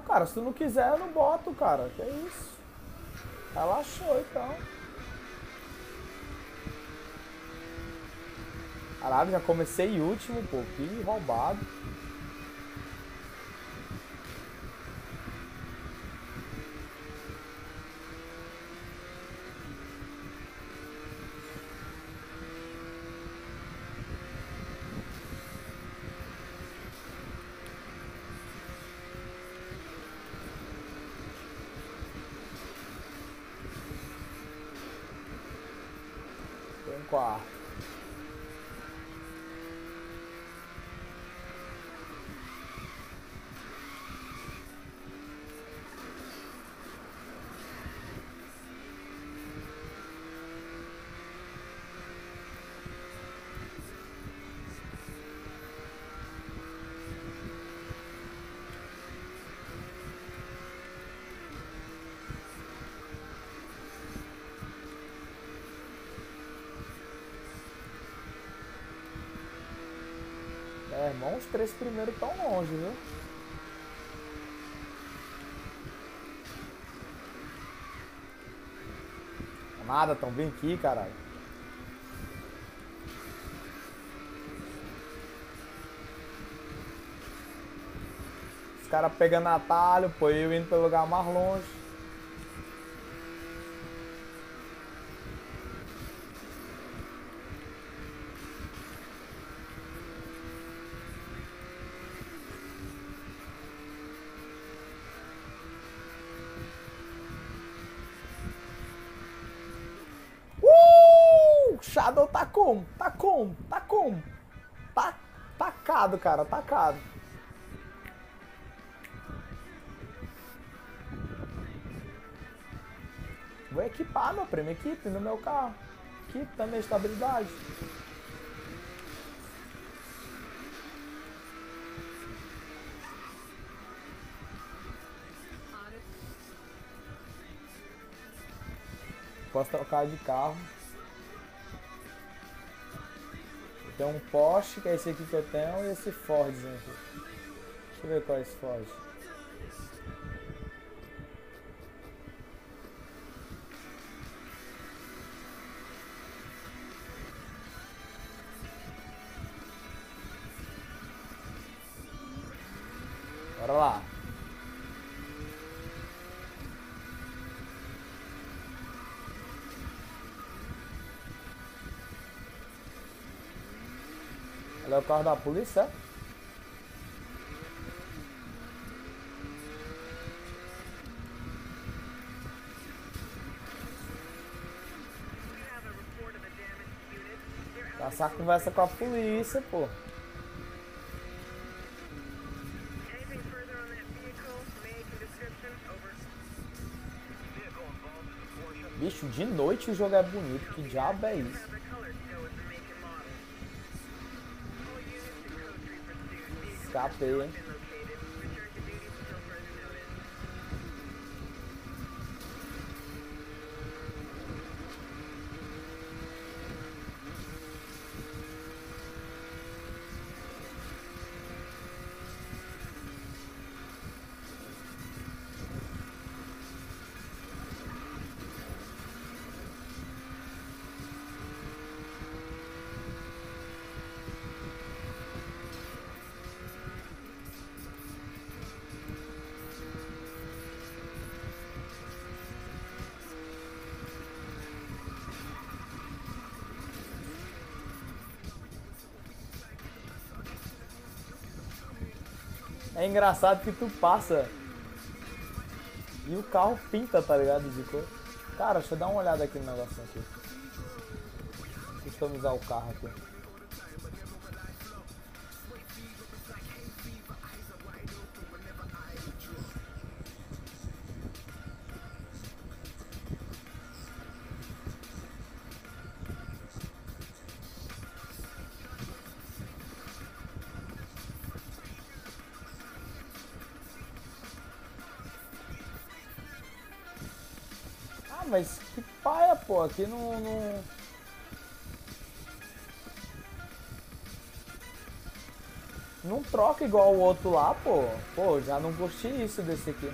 Cara, se tu não quiser, eu não boto, cara. Que isso? Relaxou, então. Caralho, já comecei último, pô. Que roubado. Tô em quarto. É, irmão, os três primeiros tão longe, viu? Nada, tão bem aqui, caralho. Os caras pegando atalho, pô, eu indo pelo lugar mais longe. Shadow tá como? Tá como? Tá como? Tá tacado, cara, tacado. Vou equipar, meu primo, equipe no meu carro. Equipe também, estabilidade. Posso trocar de carro. Tem um Porsche, que é esse aqui que eu tenho, e esse Fordzinho aqui. Deixa eu ver qual é esse Ford. Bora lá. Olha o carro da polícia, é? Passar a conversa com a polícia, pô. Bicho, de noite o jogo é bonito. Que diabo é isso? Escapei, hein? É engraçado que tu passa e o carro pinta, tá ligado? De cor. Cara, deixa eu dar uma olhada aqui no negocinho aqui. Customizar o carro aqui. Ah, mas que paia, pô. Aqui não... Não troca igual o outro lá, pô. Pô, já não curti isso desse aqui.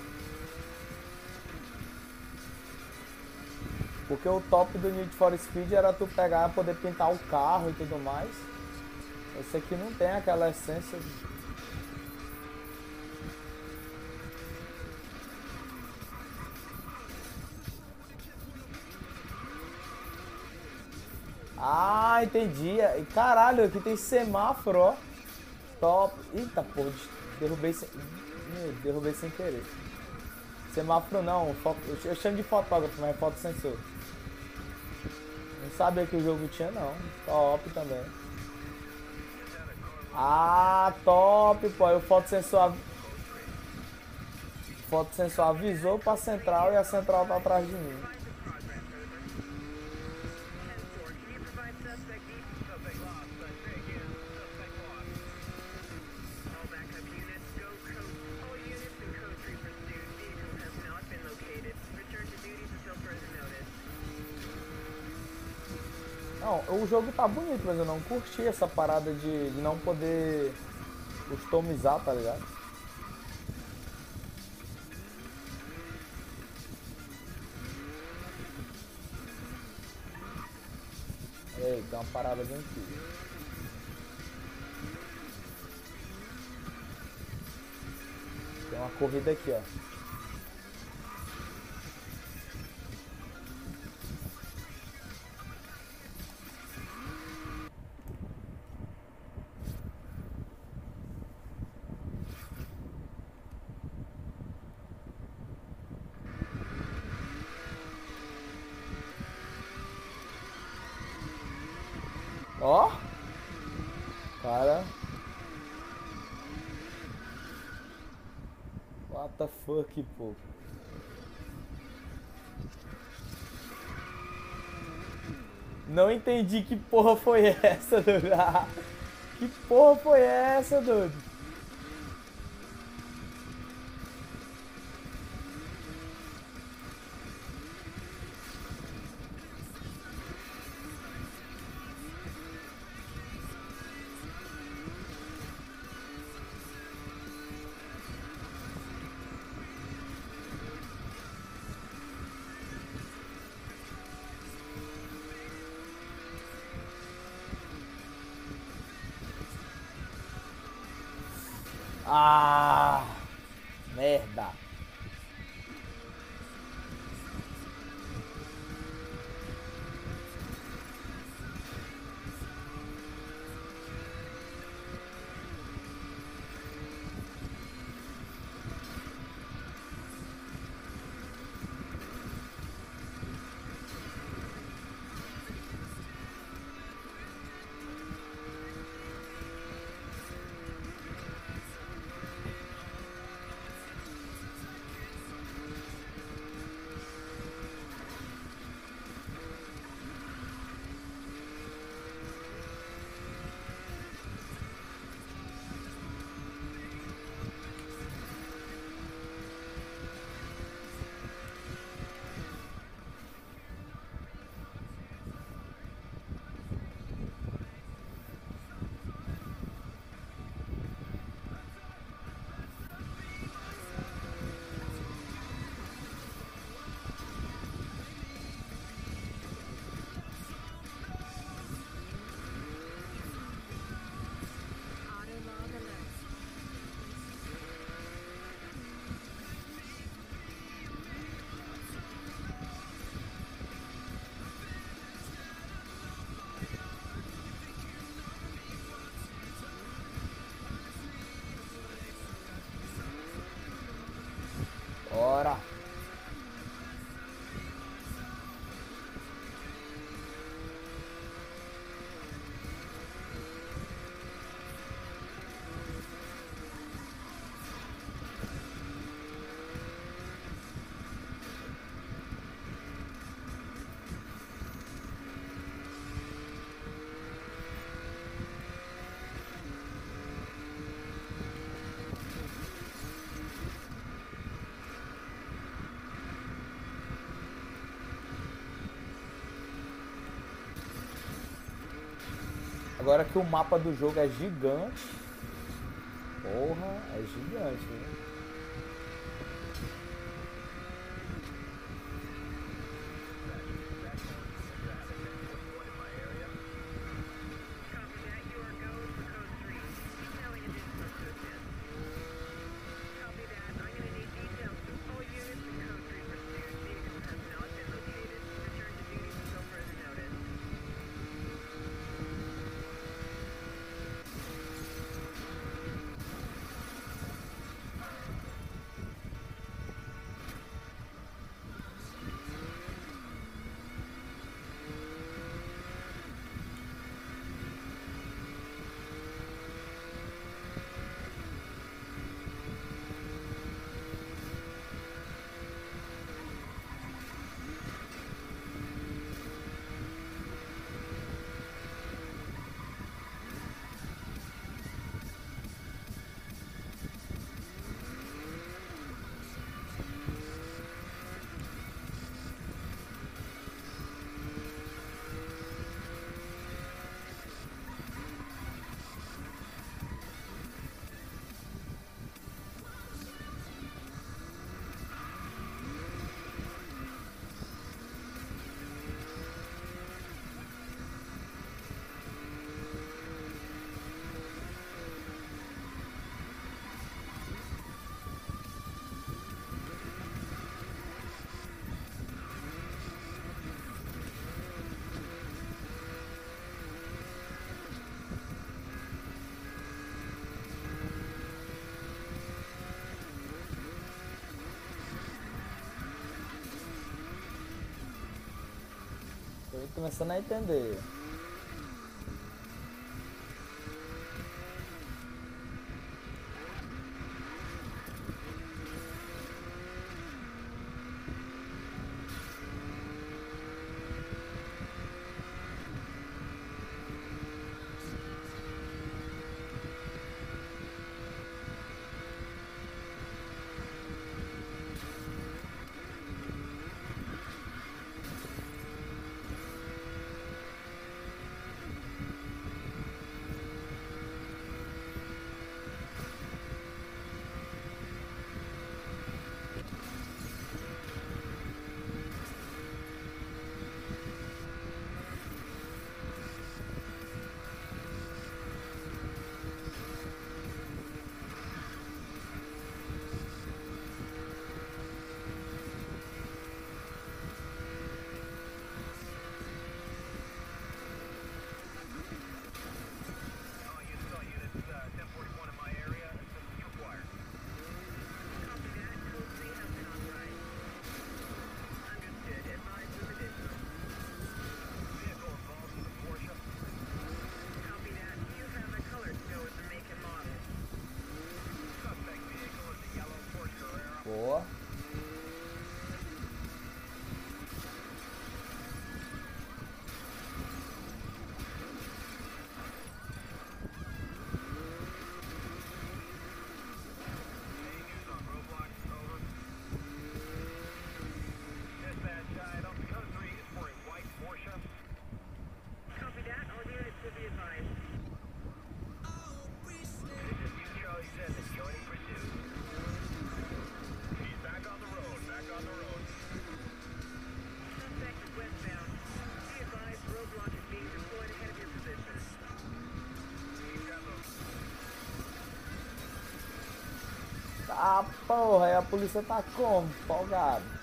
Porque o top do Need for Speed era tu pegar, poder pintar o carro e tudo mais. Esse aqui não tem aquela essência. Ah, entendi. E caralho, aqui tem semáforo, ó. Top. Eita, porra, derrubei sem... derrubei sem querer. Semáforo não, eu chamo de fotógrafo, mas é fotossensor. Não sabia que o jogo tinha não. Top também. Ah, top, pô. Aí o fotossensor avisou pra central e a central tá atrás de mim. Não, o jogo tá bonito, mas eu não curti essa parada de não poder customizar, tá ligado? Ei, tem uma parada bem aqui. Tem uma corrida aqui, ó. Ó! Cara. What the fuck, pô. Não entendi que porra foi essa, doido. Que porra foi essa, doido? Ah, merda. Ora. Agora que o mapa do jogo é gigante. Porra, é gigante, né? Tô começando a entender. Boa. Ah, porra, aí a polícia tá como? Folgado.